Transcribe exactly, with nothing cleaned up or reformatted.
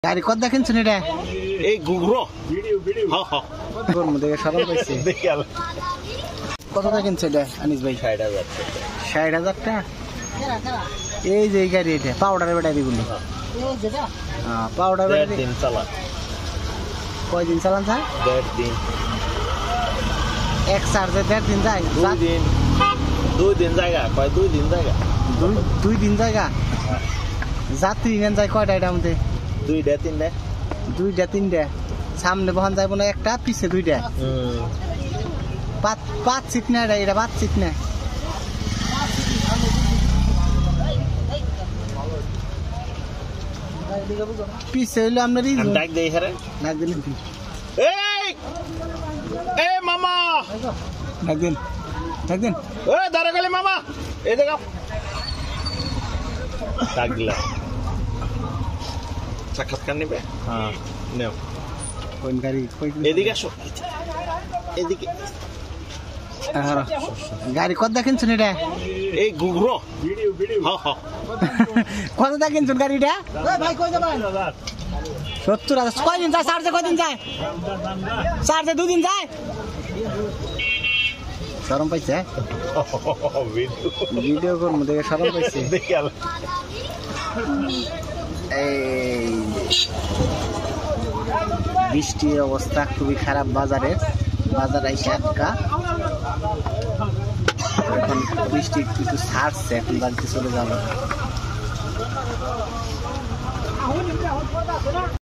গাড়ি কত দেখেন শুনে রে এই গুগরো ভিডিও ভিডিও হ্যাঁ হ্যাঁ তোর মধ্যে সরল পাইছে দেখাল কত দেখেন সেটা আনিস ভাই ষাট হাজার ষাট হাজার টাকা এই যে গাড়ি এটা পাউডারের ব্যাটারি গুলো এই যেটা হ্যাঁ পাউডার ব্যাটারি দিন চালা কয় দিন চালান স্যার দেড় দিন এক চার্জে দেড় দিন যায় দুই দিন দুই দিন জায়গা কয় দুই দিন জায়গা দুই দুই দিন জায়গা যাত্রী নেন যায় কয়টা এটার মধ্যে দুইটা তিনটা দুইটা তিনটা সামনে বহন যাইব না একটা পিছে দুইটা পাঁচ পাঁচ সিট না এটা এটা পাঁচ সিট না পিছে হইলো আপনার ডাক দেই হারে ডাক দিন এই এ মামা ডাক দিন ডাক দিন এ দাঁড়াগলে মামা এই দেখো ডাক দিলাম সাক্ষাৎকার নেবে হ্যাঁ নেও কোন গাড়ি এদিকে আসো এদিকে গাড়ি কত দেখেন শুনে রে এই গুগরো ভিডিও ভিডিও হ্যাঁ হ্যাঁ কত দেখেন শুন গাড়িটা ভাই কই যাবেন সত্তর হাজার কয়দিন যায় চার্জে কয়দিন যায় চার্জে দুদিন যায় শরম পাইছে ভিডিও করবো দেখে শরম পাইছে দেখাল এই বৃষ্টির অবস্থা খুবই খারাপ বাজারের বাজার আইসে আটকা এখন বৃষ্টি একটু ছাড়ছে এখন বাড়িতে চলে যাবো